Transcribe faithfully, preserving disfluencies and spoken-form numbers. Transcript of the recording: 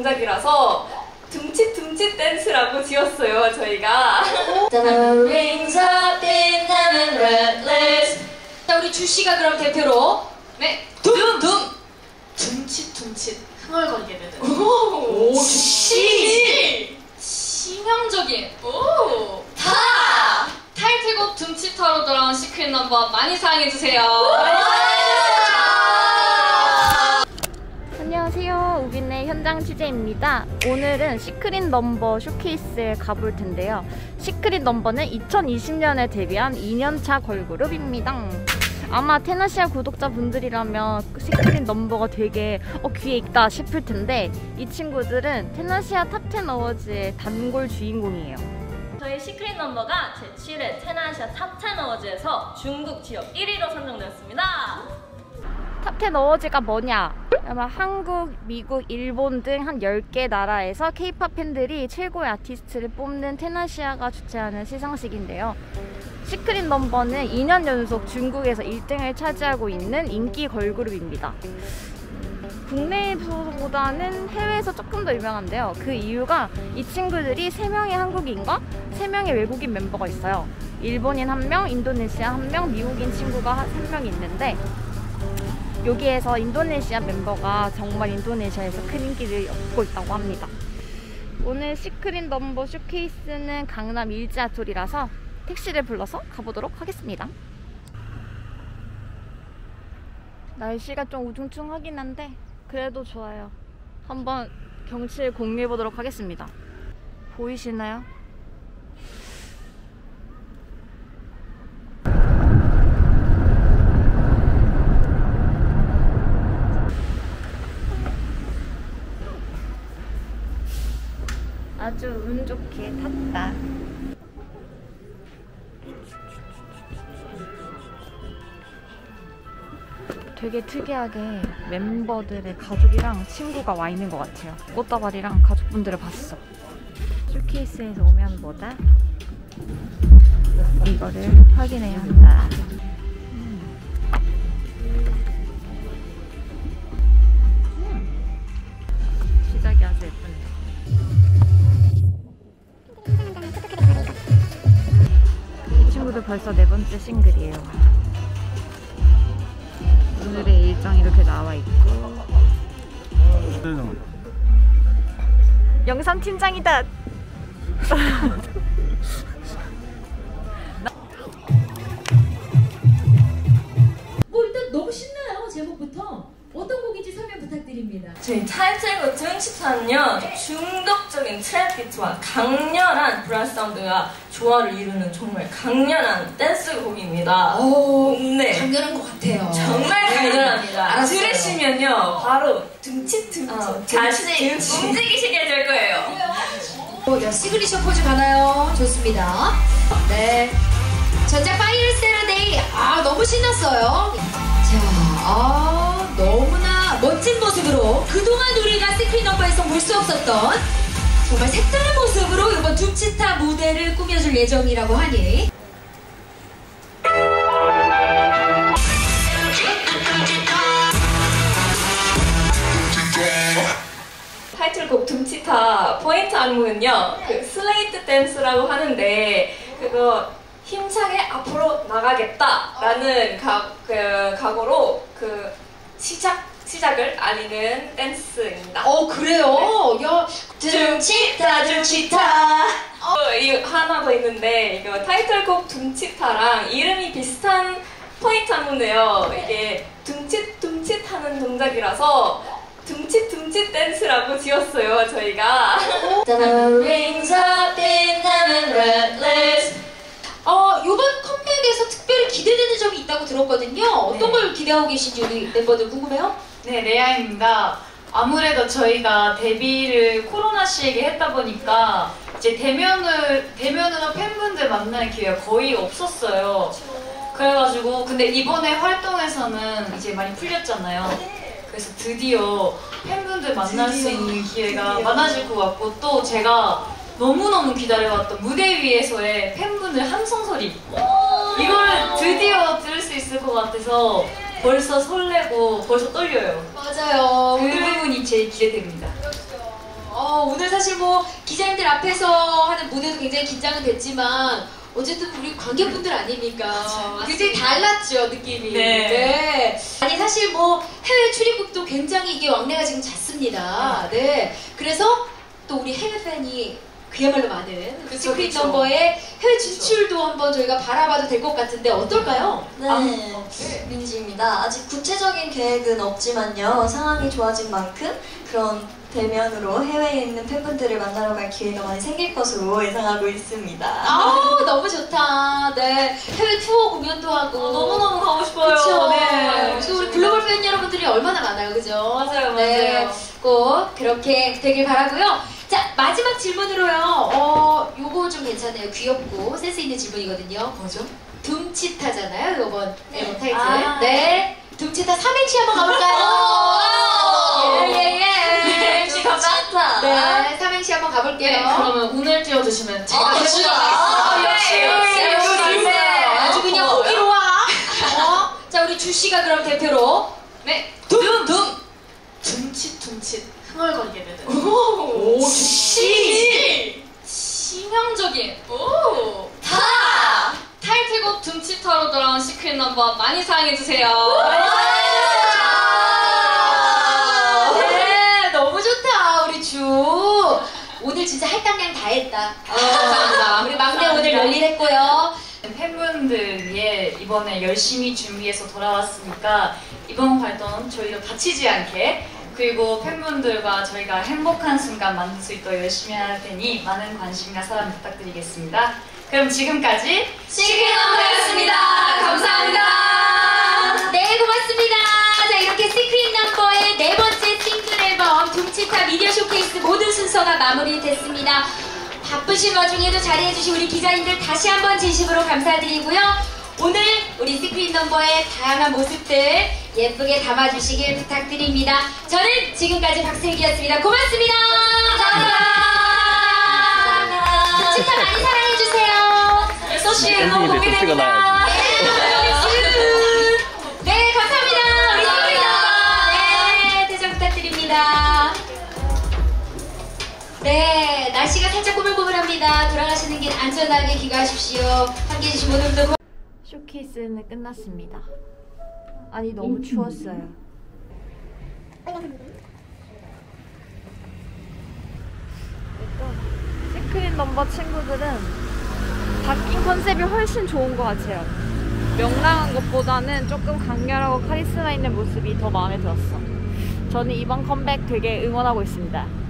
동작이라서 둠칫 둠칫 댄스라고 지었어요, 저희가. 자, 우리 주씨가 그럼 대표로 네, 둠! 둠! 둠칫 둠칫 흥얼거리게 되는. 오, 주씨! 치명적인 오! 타! 타이틀곡 둠칫타로 돌아온 시크릿 넘버 많이 사랑해주세요. 안녕하세요. 우빈의 현장 취재입니다. 오늘은 시크릿 넘버 쇼케이스에 가볼 텐데요. 시크릿 넘버는 이천이십 년에 데뷔한 이 년차 걸그룹입니다. 아마 테나시아 구독자분들이라면 시크릿 넘버가 되게 어, 귀에 익다 싶을 텐데 이 친구들은 테나시아 탑 텐 어워즈의 단골 주인공이에요. 저희 시크릿 넘버가 제칠 회 테나시아 탑 텐 어워즈에서 중국 지역 일 위로 선정되었습니다. 탑 텐 어워즈가 뭐냐? 아마 한국, 미국, 일본 등 한 열 개 나라에서 케이팝 팬들이 최고의 아티스트를 뽑는 테나시아가 주최하는 시상식인데요. 시크릿 넘버는 이 년 연속 중국에서 일 등을 차지하고 있는 인기 걸그룹입니다. 국내에서보다는 해외에서 조금 더 유명한데요. 그 이유가 이 친구들이 세 명의 한국인과 세 명의 외국인 멤버가 있어요. 일본인 한 명, 인도네시아 한 명, 미국인 친구가 한 명 있는데 여기에서 인도네시아 멤버가 정말 인도네시아에서 큰 인기를 얻고 있다고 합니다. 오늘 시크릿 넘버 쇼케이스는 강남 일지하톨이라서 택시를 불러서 가보도록 하겠습니다. 날씨가 좀 우중충하긴 한데 그래도 좋아요. 한번 경치를 공유해보도록 하겠습니다. 보이시나요? 아주 운 좋게 탔다. 되게 특이하게 멤버들의 가족이랑 친구가 와 있는 것 같아요. 꽃다발이랑 가족분들을 봤어. 쇼케이스에서 오면 뭐다? 이거를 확인해야 한다. 음. 음. 시작이 아주 예쁜데. 이 친구도 벌써 네 번째 싱글이에요. 오늘의 일정 이렇게 나와 있고. 영상 팀장이다. 뭐 일단 너무 신나요. 제목부터 어떤 곡인지 설명 부탁드립니다. 저희 타이틀곡 둠칫타는요 중독적인 트랩 비트와 강렬한 브라스 사운드가 조화를 이루는 정말 강렬한 댄스 곡입니다. 오, 네, 강렬한 것 같아요. 정말 강렬합니다. 알았어요. 들으시면요 바로 둠칫 둠칫 어, 다시 움직이시게 될 거예요. 어, 야, 시그니처 포즈 가나요? 좋습니다. 네. 전작 파이어 세러데이. 아, 너무 신났어요. 자, 아, 너무나 멋진 모습으로 그동안 우리가 시크릿 넘버에서 볼 수 없었던 정말 색다른 모습으로 이번 둠칫타 무대를 꾸며줄 예정이라고 하니 타이틀곡 둠칫타 포인트 안무는요 그 슬레이트 댄스라고 하는데 그거 힘차게 앞으로 나가겠다라는 가, 그 각오로 그 시작 시작을 알리는 댄스입니다. 어, 그래요? 야, 둠칫타 둠칫타. 어, 이 하나 더 있는데 이거 타이틀곡 둠칫타랑 이름이 비슷한 포인트 안무인데요. 이게 둠칫 둠칫 하는 동작이라서 둠칫 둠칫 댄스라고 지었어요, 저희가. 어, 이번 컴백에서 특별히 기대되는 점이 있다고 들었거든요. 어떤 네. 걸 기대하고 계신지 우리 멤버들 궁금해요? 네, 레아입니다. 아무래도 저희가 데뷔를 코로나 시기에 했다 보니까 이제 대면을, 대면으로 팬분들 만나는 기회가 거의 없었어요. 그래가지고 근데 이번에 활동에서는 이제 많이 풀렸잖아요. 그래서 드디어 팬분들 만날 수 있는 기회가 많아질 것 같고 또 제가 너무너무 기다려왔던 무대 위에서의 팬분들 함성 소리 이걸 드디어 들을 수 있을 것 같아서 벌써 설레고 벌써 떨려요. 맞아요. 그 부분이 제일 기대됩니다. 어, 오늘 사실 뭐 기자님들 앞에서 하는 무대도 굉장히 긴장은 됐지만 어쨌든 우리 관객분들 아닙니까? 맞아요. 굉장히 달랐죠, 느낌이. 네. 네. 아니, 사실 뭐 해외 출입국도 굉장히 이게 왕래가 지금 잦습니다. 네. 그래서 또 우리 해외 팬이 그야말로 많은 그쵸, 시크릿 그쵸. 넘버의 해외 진출도 한번 저희가 바라봐도 될 것 같은데 어떨까요? 네, 민지입니다. 아직 구체적인 계획은 없지만요. 상황이 좋아진 만큼 그런 대면으로 해외에 있는 팬분들을 만나러 갈 기회가 많이 생길 것으로 예상하고 있습니다. 아우, 너무 좋다. 네. 해외 투어 공연도 하고. 너무너무 가고 싶어요. 그쵸. 네. 그래서 우리 글로벌 팬 여러분들이 얼마나 많아요, 그죠? 맞아요, 네. 맞아요. 꼭 그렇게 되길 바라고요. 자, 마지막 질문으로요. 어, 요거 좀 괜찮아요. 귀엽고 센스 있는 질문이거든요. 뭐죠? 둠치타잖아요, 요번 앨범 타이틀. 아. 네. 둠치타 삼행시 한번 가볼까요? 예, 예, 예. 역시 감사합니다. 네, 삼행시 한번 가볼게요. 네, 그러면 운을 띄워주시면 제가 아, 해보도록 진짜? 하겠습니다. 아, 역시, 역시, 역시. 네. 아주 그냥 어, 오기로 와. 어? 자, 우리 주씨가 그럼 대표로. 네, 둠! 둠! 둠칫둠칫 흥얼거리게 되는 오, 시! 치명적인 오! 타! 타이틀곡 둠칫타로 돌아온 시크릿 넘버 많이 사랑해주세요. 네, 너무 좋다, 우리 주. 오늘 진짜 할당량 다 했다. 감사합니다. 우리 막내 오늘 열일했고요. 팬분들 위해 이번에 열심히 준비해서 돌아왔으니까 이번 활동 저희도 다치지 않게 그리고 팬분들과 저희가 행복한 순간 만들 수 있도록 열심히 할 테니 많은 관심과 사랑 부탁드리겠습니다. 그럼 지금까지 시크릿 넘버였습니다. 감사합니다. 네, 고맙습니다. 자, 이렇게 시크릿 넘버의 네 번째 싱글 앨범 둠치타 미디어 쇼케이스 모든 순서가 마무리됐습니다. 바쁘신 와중에도 자리해주신 우리 기자님들 다시 한번 진심으로 감사드리고요. 오늘 우리 시크릿 넘버의 다양한 모습들 예쁘게 담아주시길 부탁드립니다. 저는 지금까지 박슬기였습니다. 고맙습니다. 감사합니다. 둠치타 많이 사랑해주세요. 여섯 시에 엔딩인데 너무 또 찍어놔야지. 기대됩니다. 네, 감사합니다. 우리 시크릿 넘버. 네, 대장 부탁드립니다. 네, 날씨가 살짝 꾸물꾸물합니다. 돌아가시는 길 안전하게 귀가하십시오. 함께해 주신 모두도 고맙습니다. 쇼케이스는 끝났습니다. 아니 너무 추웠어요. 일단 시크릿 넘버 친구들은 바뀐 컨셉이 훨씬 좋은 것 같아요. 명랑한 것보다는 조금 강렬하고 카리스마 있는 모습이 더 마음에 들었어. 저는 이번 컴백 되게 응원하고 있습니다.